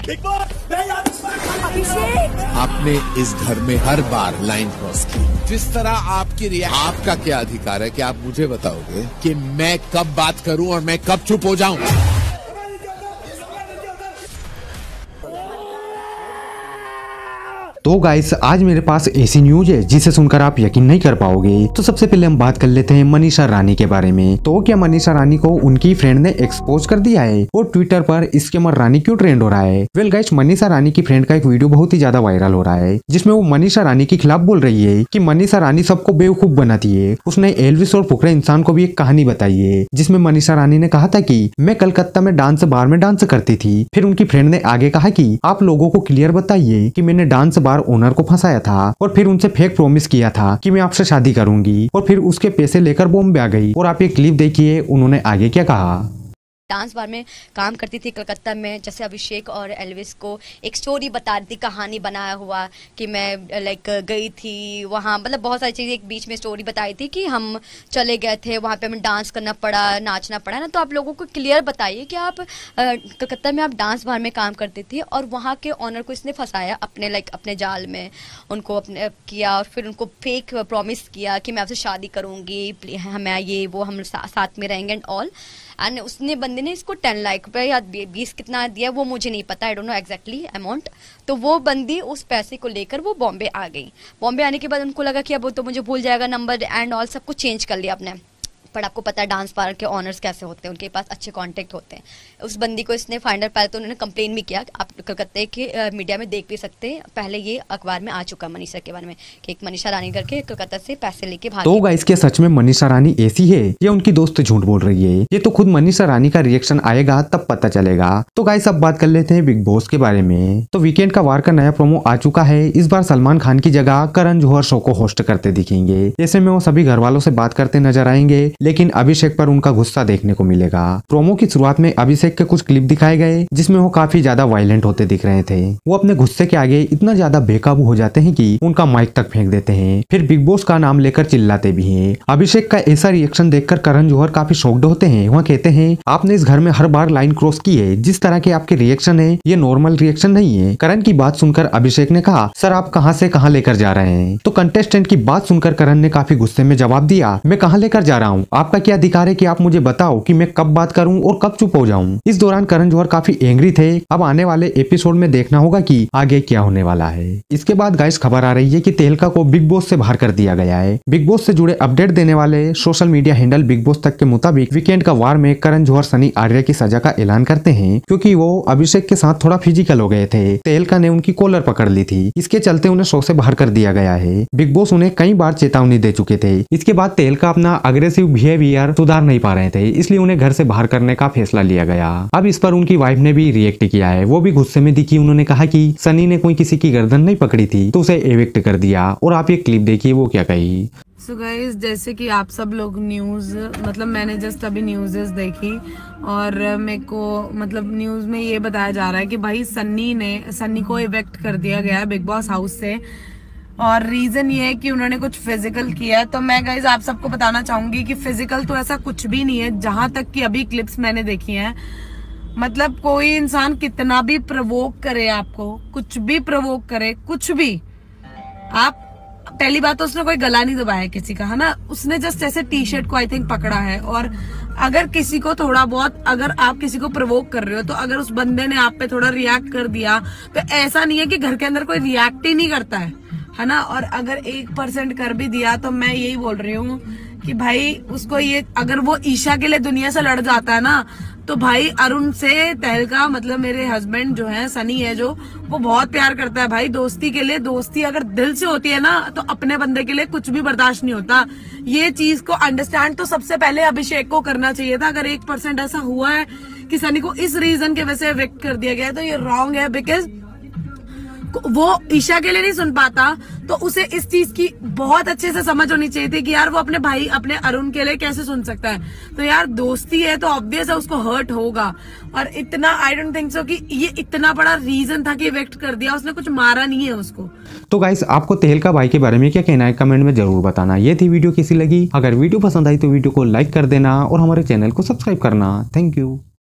अभिषेक, आपने इस घर में हर बार लाइन क्रॉस की। जिस तरह आपकी आपका क्या अधिकार है कि आप मुझे बताओगे कि मैं कब बात करूं और मैं कब चुप हो जाऊं? तो गाइस आज मेरे पास ऐसी न्यूज है जिसे सुनकर आप यकीन नहीं कर पाओगे। तो सबसे पहले हम बात कर लेते हैं मनीषा रानी के बारे में। तो क्या मनीषा रानी को उनकी फ्रेंड ने एक्सपोज कर दिया है और ट्विटर पर स्कैमर रानी क्यों ट्रेंड हो रहा है? वेल गाइस, मनीषा रानी की फ्रेंड का एक वीडियो बहुत ही ज्यादा वायरल हो रहा है जिसमें वो मनीषा रानी के खिलाफ बोल रही है कि मनीषा रानी सबको बेवकूफ बनाती है। उसने एल्विस और फुकरे इंसान को भी एक कहानी बताई है जिसमें मनीषा रानी ने कहा था कि मैं कलकत्ता में डांस बार में डांस करती थी। फिर उनकी फ्रेंड ने आगे कहा कि आप लोगों को क्लियर बताइए कि मैंने डांस बार ओनर को फंसाया था और फिर उनसे फेक प्रॉमिस किया था कि मैं आपसे शादी करूंगी और फिर उसके पैसे लेकर बॉम्बे आ गई। और आप ये क्लिप देखिए उन्होंने आगे क्या कहा। डांस बार में काम करती थी कलकत्ता में, जैसे अभिषेक और एल्विस को एक स्टोरी बता रही थी, कहानी बनाया हुआ कि मैं लाइक गई थी वहाँ, मतलब बहुत सारी चीज़ें एक बीच में स्टोरी बताई थी कि हम चले गए थे वहाँ पे, हमें डांस करना पड़ा, नाचना पड़ा ना। तो आप लोगों को क्लियर बताइए कि आप कलकत्ता में आप डांस बार में काम करते थे और वहाँ के ऑनर को इसने फंसाया अपने अपने जाल में, उनको अपने किया और फिर उनको फेक प्रॉमिस किया कि मैं आपसे शादी करूँगी, हमें ये वो हम साथ में रहेंगे एंड ऑल। एंड उसने बंदे ने इसको 10 लाख रुपये या 20 कितना दिया वो मुझे नहीं पता, I don't know exactly amount. तो वो बंदी उस पैसे को लेकर वो बॉम्बे आ गई। बॉम्बे आने के बाद उनको लगा कि अब वो तो मुझे भूल जाएगा, नंबर एंड ऑल सब कुछ चेंज कर लिया आपने। पर आपको पता है डांस पार्क के ऑनर्स कैसे होते हैं, उनके पास अच्छे कांटेक्ट होते हैं। उस बंदी को इसने फाइंडर पहले तो उन्होंने कंप्लेन भी किया, आप कलकत्ते के मीडिया में देख भी सकते हैं, पहले ये अखबार में आ चुका मनीषा के बारे में कि एक मनीषा रानी करके कलकत्ता से पैसे लेके भागी। तो गाइस, क्या सच में मनीषा रानी ऐसी है या उनकी दोस्त झूठ बोल रही है? ये तो खुद मनीषा रानी का रिएक्शन आएगा तब पता चलेगा। तो गाइस अब बात कर लेते हैं बिग बॉस के बारे में। तो वीकेंड का वार का नया प्रोमो आ चुका है। इस बार सलमान खान की जगह करण जौहर शो को होस्ट करते दिखेंगे। ऐसे में वो सभी घर वालों से बात करते नजर आएंगे, लेकिन अभिषेक पर उनका गुस्सा देखने को मिलेगा। प्रोमो की शुरुआत में अभिषेक के कुछ क्लिप दिखाए गए जिसमें वो काफी ज्यादा वायलेंट होते दिख रहे थे। वो अपने गुस्से के आगे इतना ज्यादा बेकाबू हो जाते हैं कि उनका माइक तक फेंक देते हैं, फिर बिग बॉस का नाम लेकर चिल्लाते भी हैं। अभिषेक का ऐसा रिएक्शन देखकर करण जौहर काफी शॉक्ड होते हैं। वह कहते हैं आपने इस घर में हर बार लाइन क्रॉस की है, जिस तरह के आपके रिएक्शन है ये नॉर्मल रिएक्शन नहीं है। करण की बात सुनकर अभिषेक ने कहा सर आप कहां से कहां लेकर जा रहे हैं? तो कंटेस्टेंट की बात सुनकर करण ने काफी गुस्से में जवाब दिया मैं कहां लेकर जा रहा हूं? आपका क्या अधिकार है कि आप मुझे बताओ कि मैं कब बात करूं और कब चुप हो जाऊं? इस दौरान करण जौहर काफी एंग्री थे। अब आने वाले एपिसोड में देखना होगा कि आगे क्या होने वाला है। इसके बाद गाइस खबर आ रही है कि तेहलका को बिग बॉस से बाहर कर दिया गया है। बिग बॉस से जुड़े अपडेट देने वाले social media handle Bigg Boss तक के मुताबिक वीकेंड का वार में करण जौहर सनी आर्या की सजा का ऐलान करते हैं क्योंकि वो अभिषेक के साथ थोड़ा फिजिकल हो गए थे। तेहलका ने उनकी कॉलर पकड़ ली थी, इसके चलते उन्हें शो से बाहर कर दिया गया है। बिग बॉस उन्हें कई बार चेतावनी दे चुके थे। इसके बाद तेहलका अपना अग्रेसिव बिहेवियर सुधार नहीं पा रहे थे, इसलिए उन्हें घर से बाहर करने का फैसला लिया गया। अब इस पर उनकी वाइफ ने भी रिएक्ट किया है। वो भी गुस्से में दिखी। उन्होंने कहा कि सनी ने कोई किसी की गर्दन नहीं पकड़ी थी तो उसे एविक्ट कर दिया। और आप ये क्लिप देखिए वो क्या कही। सो गाइस, जैसे कि आप सब लोग न्यूज़ मतलब मैंने जस्ट अभी न्यूज़ देखी और मेरे को मतलब न्यूज़ में ये बताया जा रहा है कि भाई सन्नी को इवेक्ट कर दिया गया है बिग बॉस हाउस से और रीजन ये है कि उन्होंने कुछ फिजिकल किया है। तो मैं गाइस आप सबको बताना चाहूंगी कि फिजिकल तो ऐसा कुछ भी नहीं है, जहां तक कि अभी क्लिप्स मैंने देखी हैं। मतलब कोई इंसान कितना भी प्रवोक करे, आपको कुछ भी प्रवोक करे, कुछ भी, आप पहली बात तो उसने कोई गला नहीं दबाया किसी का, है ना, उसने जस्ट ऐसे टी शर्ट को आई थिंक पकड़ा है। और अगर किसी को थोड़ा बहुत, अगर आप किसी को प्रवोक कर रहे हो तो अगर उस बंदे ने आप पे थोड़ा रिएक्ट कर दिया तो ऐसा नहीं है कि घर के अंदर कोई रिएक्ट ही नहीं करता है ना। और अगर 1% कर भी दिया तो मैं यही बोल रही हूँ कि भाई उसको ये, अगर वो ईशा के लिए दुनिया से लड़ जाता है ना तो भाई अरुण से तेहलका मतलब मेरे हस्बैंड जो है सनी है जो, वो बहुत प्यार करता है भाई। दोस्ती के लिए, दोस्ती अगर दिल से होती है ना तो अपने बंदे के लिए कुछ भी बर्दाश्त नहीं होता। ये चीज को अंडरस्टैंड तो सबसे पहले अभिषेक को करना चाहिए था। अगर 1% ऐसा हुआ है कि सनी को इस रीजन के वजह से इवेक्ट कर दिया गया है तो ये रॉन्ग है, बिकॉज वो ईशा के लिए नहीं सुन पाता तो उसे इस चीज की बहुत अच्छे से समझ होनी चाहिए थी कि यार वो अपने भाई, अपने अरुण के लिए कैसे सुन सकता है। तो यार दोस्ती है तो ऑब्वियस है उसको हर्ट होगा। और इतना आई डोंट थिंक सो कि ये इतना बड़ा रीजन था कि इवेक्ट कर दिया, उसने कुछ मारा नहीं है उसको। तो गाइस आपको तेहलका भाई के बारे में क्या कहना है कमेंट में जरूर बताना। ये थी वीडियो कैसी लगी। अगर वीडियो पसंद आई तो वीडियो को लाइक कर देना और हमारे चैनल को सब्सक्राइब करना। Thank you.